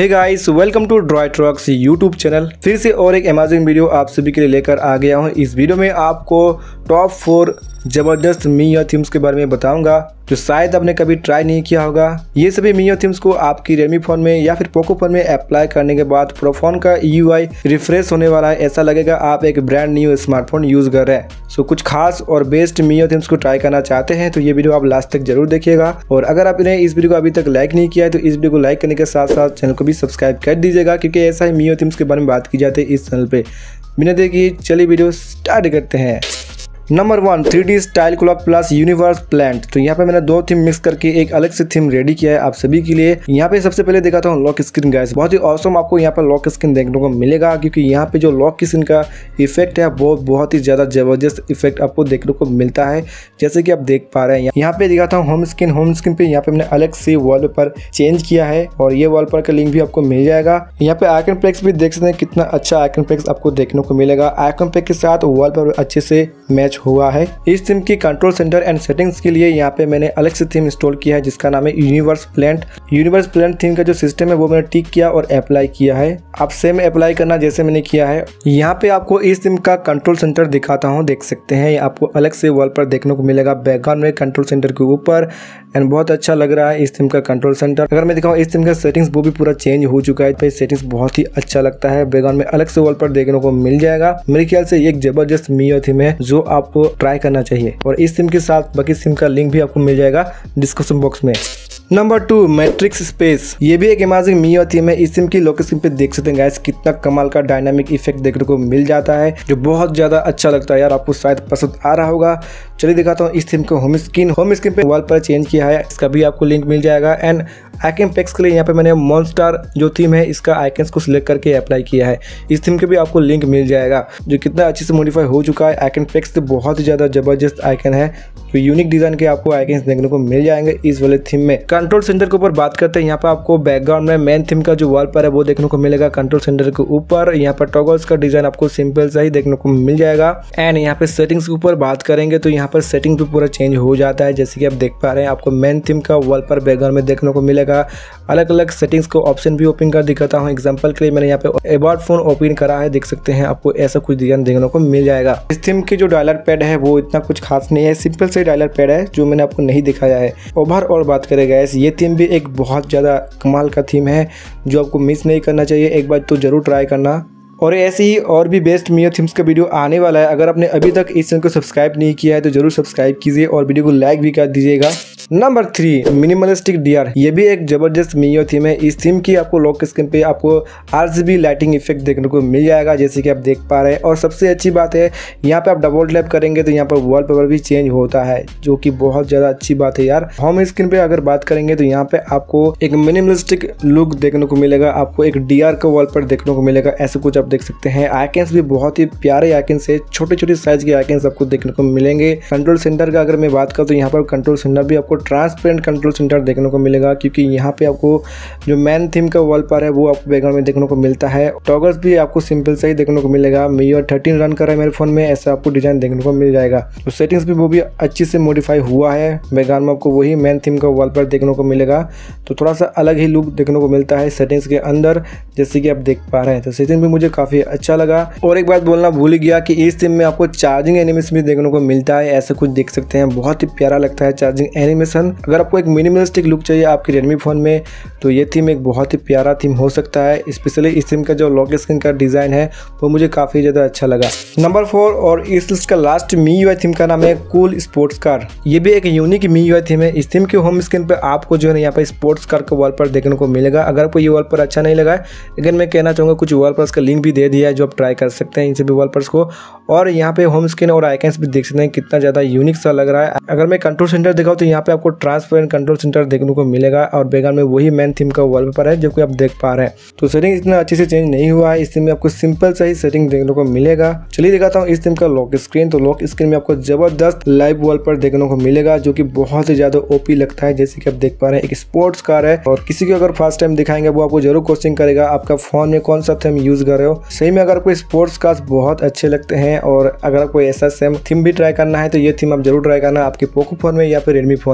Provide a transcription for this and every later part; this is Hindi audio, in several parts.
Hey guys, welcome to droid rocks YouTube channel. फिर से और एक अमेजिंग वीडियो आप सभी के लिए लेकर आ गया हूं। इस वीडियो में आपको टॉप 4 जबरदस्त मीया थीम्स के बारे में बताऊंगा जो शायद आपने कभी ट्राई नहीं किया होगा। ये सभी मीया थीम्स को आपकी रेडमी फोन में या फिर पोको फोन में अप्लाई करने के बाद पूरा फोन का यूआई रिफ्रेश होने वाला है। ऐसा लगेगा आप एक ब्रांड न्यू स्मार्टफोन यूज कर रहे हैं। सो कुछ खास और बेस्ट मीया थीम्स को ट्राई करना चाहते हैं तो ये वीडियो आप लास्ट तक जरूर देखिएगा। और अगर आपने इस वीडियो को अभी तक लाइक नहीं किया है तो इस वीडियो को लाइक करने के साथ साथ चैनल को भी सब्सक्राइब कर दीजिएगा, क्योंकि ऐसा ही मीया थीम्स के बारे में बात की जाती है इस चैनल पे। बिना देखिए चलिए वीडियो स्टार्ट करते हैं। Number 1 3D style clock plus universe plant. तो यहाँ पे मैंने 2 थीम मिक्स करके एक अलग से थीम रेडी किया है आप सभी के लिए। यहाँ पे सबसे पहले दिखाता हूँ लॉक स्क्रीन गाइस। बहुत ही ऑसम आपको यहाँ पर लॉक स्क्रीन देखने को मिलेगा, क्योंकि यहाँ पे जो लॉक स्क्रीन का इफेक्ट है वो बहुत ही ज्यादा जबरदस्त इफेक्ट आपको देखने को मिलता है, जैसे कि आप देख पा रहे हैं। यहाँ पे दिखाता हूँ होम स्क्रीन पे यहाँ पे मैंने अलग से वॉलपेपर चेंज किया है और ये वॉलपेपर का लिंक भी आपको मिल जाएगा। यहाँ पे आइकन पैक्स भी देख सकते हैं, कितना अच्छा आइकन पैक्स आपको देखने को मिलेगा। आइकन पैक के साथ वॉलपेपर अच्छे से मैच हुआ है। इस थीम की कंट्रोल सेंटर एंड सेटिंग्स के लिए यहाँ पे मैंने अलग से थीम इंस्टॉल किया है जिसका नाम है universe plant. Universe plant theme का जो सिस्टम है वो मैंने टिक किया और अप्लाई किया है। आप सेम अप्लाई करना जैसे मैंने किया है। यहाँ पे आपको इस थीम का कंट्रोल सेंटर दिखाता हूँ, देख सकते हैं आपको अलग से वॉल पर देखने को मिलेगा बैकग्राउंड में कंट्रोल सेंटर के ऊपर। एंड बहुत अच्छा लग रहा है इस थीम का कंट्रोल सेंटर। अगर मैं दिखाऊँ इस थीम का सेटिंग्स वो भी पूरा चेंज हो चुका है। सेटिंग्स बहुत ही अच्छा लगता है। बैकग्राउंड में अलग से वॉल पर देखने को मिल जाएगा। मेरे ख्याल से एक जबरदस्त मीया थीम है जो आपको ट्राई करना चाहिए। और इस थीम के साथ बाकी थीम का लिंक भी आपको मिल जाएगा डिस्क्रिप्शन बॉक्स में। Number 2 matrix space. ये भी एक अमेजिंग मीया थीम है। इस थीम की लॉक स्क्रीन पे देख सकते हैं गाइस, कितना कमाल का डायनामिक इफेक्ट देखने को मिल जाता है जो बहुत ज्यादा अच्छा लगता है यार। आपको शायद पसंद आ रहा होगा। चलिए दिखाता हूँ इस थीम को होम स्क्रीन पे वॉल पर चेंज किया है। इसका भी आपको लिंक मिल जाएगा। एंड आइकन पैक्स के लिए यहाँ पे मैंने मॉन्स्टर जो थीम है इसका आइकन्स को सिलेक्ट करके अप्लाई किया है। इस थीम के भी आपको लिंक मिल जाएगा जो कितना अच्छे से मॉडिफाई हो चुका है। आइकन पैक्स बहुत ही ज्यादा जबरदस्त आइकन है। तो यूनिक डिजाइन के आपको आइकन्स देखने को मिल जाएंगे इस वाले थीम में। कंट्रोल सेंटर के ऊपर बात करते हैं, यहाँ पे आपको बैकग्राउंड में मेन थीम का जो वॉलपेपर है वो देखने को मिलेगा कंट्रोल सेंटर के ऊपर। यहाँ पर टॉगल्स का डिजाइन आपको सिंपल सा ही देखने को मिल जाएगा। एंड यहाँ पे सेटिंग्स के ऊपर बात करेंगे तो यहाँ पर सेटिंग भी पूरा चेंज हो जाता है, जैसे कि आप देख पा रहे हैं। आपको मेन थीम का वॉलपेपर बैकग्राउंड में देखने को मिलेगा। अलग अलग सेटिंग्स को ऑप्शन भी ओपन कर दिखाता हूँ। एग्जांपल के लिए मैंने यहाँ पे अबाउट फोन ओपन करा है, देख सकते हैं आपको ऐसा कुछ डिजाइन देखने को मिल जाएगा। इस थीम की जो डायलर पैड है वो इतना कुछ खास नहीं है, सिंपल से डायलर पैड है जो मैंने आपको नहीं दिखाया है। ओवरऑल बात करें गाइस, ये थीम भी एक बहुत ज्यादा कमाल का थीम है जो आपको मिस नहीं करना चाहिए। एक बार तो जरूर ट्राई करना। और ऐसे ही और भी बेस्ट मीया थीम्स का वीडियो आने वाला है। अगर आपने अभी तक इस चैनल को सब्सक्राइब नहीं किया है तो जरूर सब्सक्राइब कीजिए और वीडियो को लाइक भी कर दीजिएगा। Number 3 minimalistic dear. ये भी एक जबरदस्त मीया थीम है। इस थीम की आपको लॉक स्क्रीन पे आपको RGB लाइटिंग इफेक्ट देखने को मिल जाएगा, जैसे कि आप देख पा रहे हैं। और सबसे अच्छी बात है यहाँ पे आप डबल टैप करेंगे तो यहाँ पर वॉलपेपर भी चेंज होता है, जो कि बहुत ज्यादा अच्छी बात है यार। होम स्क्रीन पे अगर बात करेंगे तो यहाँ पे आपको एक मिनिमलिस्टिक लुक देखने को मिलेगा। आपको एक DR का वॉलपेपर देखने को मिलेगा, ऐसा कुछ आप देख सकते हैं। आइकन्स भी बहुत ही प्यारे आइकन्स है, छोटे छोटे साइज के आइकन्स आपको देखने को मिलेंगे। कंट्रोल सेंटर का अगर मैं बात करूँ तो यहाँ पर कंट्रोल सेंटर भी आपको ट्रांसपेरेंट कंट्रोल सेंटर देखने को मिलेगा, क्योंकि यहाँ पे आपको जो मेन थीम का वॉलपेपर है वो आपको बैकग्राउंड में देखने को मिलता है। टॉगल्स भी आपको सिंपल से ही देखने को मिलेगा। मीया 13 रन कर रहा है मेरे फोन में, ऐसा आपको डिजाइन देखने को मिल जाएगा। तो सेटिंग्स भी वो भी अच्छी से मॉडिफाई हुआ है। बैकग्राउंड में आपको वही मेन थीम का वॉलपेपर देखने को मिलेगा, तो थोड़ा सा अलग ही लुक देखने को मिलता है सेटिंग्स के अंदर, जैसे कि आप देख पा रहे हैं। तो सेटिंग भी मुझे काफी अच्छा लगा। और एक बात बोलना भूल गया कि इस थीम में आपको चार्जिंग एनिमेशन भी देखने को मिलता है, ऐसा कुछ देख सकते हैं। बहुत ही प्यारा लगता है चार्जिंग एनिमेशन। अगर आपको एक मिनिमलिस्टिक लुक चाहिए आपके रेडमी फोन में तो ये थीम एक बहुत ही प्यारा थीम हो सकता है। स्पेशली इस थीम का जो लॉक स्क्रीन का डिजाइन है वो मुझे काफी ज्यादा अच्छा लगा। नंबर 4 और इस लिस्ट का लास्ट MIUI थीम का नाम है कूल स्पोर्ट्स कार। ये भी एक यूनिक MIUI थीम है। इस थीम के होम स्क्रीन पे आपको जो है यहाँ पे स्पोर्ट्स कार का वॉलपेपर देखने को मिलेगा। अगर आपको ये वॉलपेपर अच्छा नहीं लगा है, लेकिन मैं कहना चाहूंगा कुछ वॉलपेपर्स का लिंक भी दे दिया है जो आप ट्राई कर सकते हैं इन सभी वॉलपेपर्स को। और यहाँ पे होम स्क्रीन और आइकन्स भी देख सकते हैं, कितना ज्यादा यूनिक सा लग रहा है। अगर मैं कंट्रोल सेंटर दिखाऊं तो यहाँ पे आपको ट्रांसपेरेंट कंट्रोल सेंटर देखने को मिलेगा और बैकग्राउंड में वही मेन थीम का वॉलपेपर है जो कि आप देख पा रहे हैं। तो सेटिंग इतना अच्छे से चेंज नहीं हुआ है। इस थीम में आपको सिंपल सा ही सेटिंग देखने को मिलेगा। चलिए दिखाता हूँ इस थीम का लॉक स्क्रीन। तो लॉक स्क्रीन में आपको जबरदस्त लाइव वॉलपेपर देखने को मिलेगा जो कि बहुत ही ज्यादा ओपी लगता है, जैसे कि आप देख पा रहे हैं। एक स्पोर्ट्स कार है और किसी को अगर फर्स्ट टाइम दिखाएंगे वो आपको जरूर क्वेश्चन करेगा आपका फोन में कौन सा थीम यूज कर रहे हो। सही में अगर कोई स्पोर्ट्स कार्स बहुत अच्छे लगते हैं और अगर आपको ऐसा सेम थीम भी ट्राई करना है तो ये थीम आप जरूर ट्राई करना आपके पोको फोन में या फिर रेडमी फोन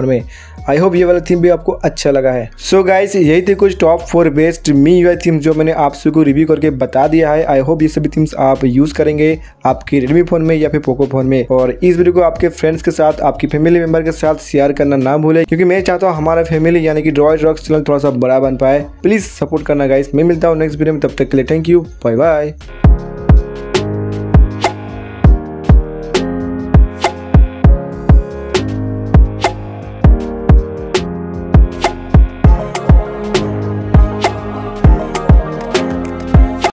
में। आई होप ये वाला थीम भी आपको अच्छा लगा है। सो गाइस, यही थे कुछ टॉप 4 बेस्ट MIUI थीम जो मैंने आप सभी को रिव्यू करके बता दिया है। आई होप ये सभी थीम्स आप यूज करेंगे आपके Redmi फोन में या फिर पोको फोन में, और इस वीडियो को आपके फ्रेंड्स के साथ, आपकी फैमिली मेंबर के साथ शेयर करना ना भूले, क्योंकि मैं चाहता हूँ हमारा फैमिली यानी कि ड्रॉइड्रॉक्स चैनल थोड़ा सा बड़ा बन पाए। प्लीज सपोर्ट करना गाइस। मैं मिलता हूँ नेक्स्ट वीडियो में, तब तक के लिए थैंक यू, बाय बाय।